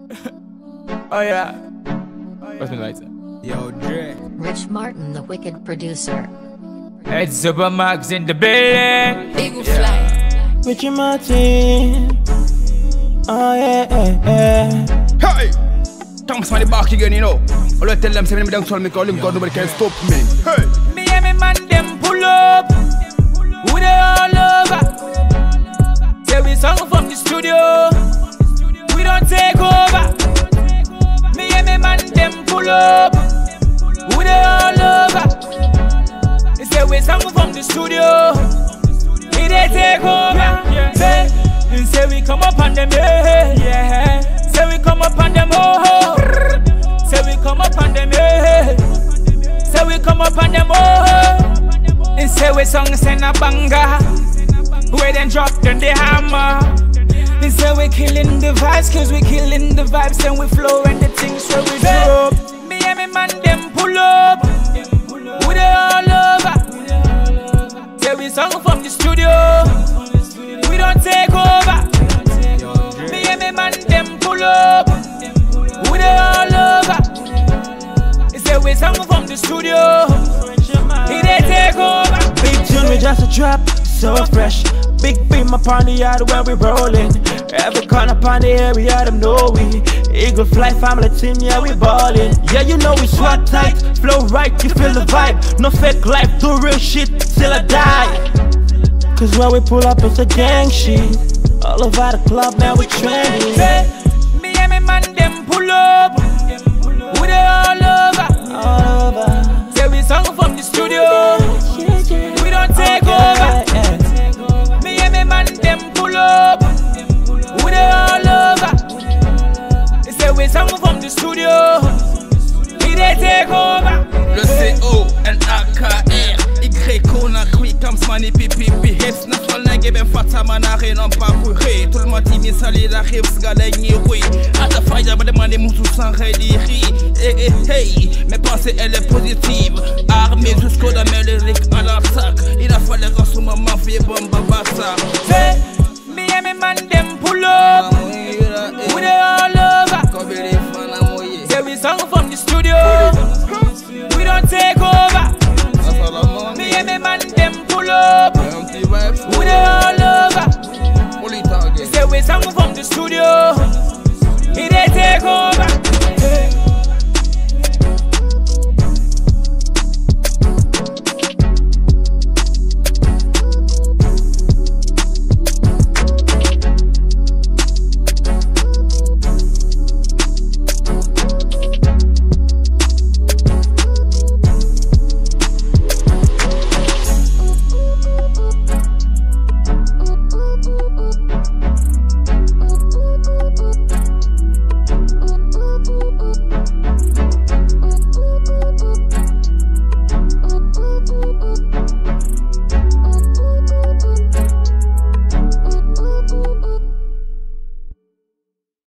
Oh yeah. What's my lighter? Yo, Dre. Rich Martyn, the wicked producer. It's Super Maxx in the building. Big fly. Rich Martyn. Oh yeah. Hey! Thomas on the back again, you know. I'll tell them, say me down, so me call him God, nobody can stop me. Hey! Me and me man, them pull up. We they all over. Say we song from the studio. We don't take over. Me and me man, them pull up. We they all over. They say we song from the studio. We they take over. Say we come up on them, yeah. Say we come up on them, oh. Say we come up on them, yeah. Say we come up on them, oh. And say we song send a banger. We then drop then the hammer. And say we killing the vibes, cause we killing the vibes. Then we flow and the things where we drop. Me and me man them pull up. We they all over. Say we song from the studio. We don't take over. Me and me man them pull up. We they all over. They say we song from the studio. We they take over. Big tune, we just a drop, so fresh. Big beam upon the yard where we rolling. Every corner upon the area, them know we. Eagle fly family team, yeah, we ballin'. Yeah, you know we swat tight, flow right, you feel the vibe. No fake life, do real shit till I die. Cause when we pull up, it's a gang shit. All over the club, now we trending. Say, me and me man, them pull up. We they all over. All over. Say we song from the studio. We don't take over. Me and me man, them pull up. We they all over. They say we song from the studio. We they take over. Le C-O-N-A-K-R. Y a cru comme smani pipi. Hips na fall nage ben fata manare non pas courir. Tout le monde dit sali la rive sgadegni oui. À ta faille me demander mon tout sans rediri. Hey, mes pensées elle est positive. Armée jusqu'au d'Amérique à la sac. Il a fallu que son maman fait bomba bassa. Say, me and me man them pull up.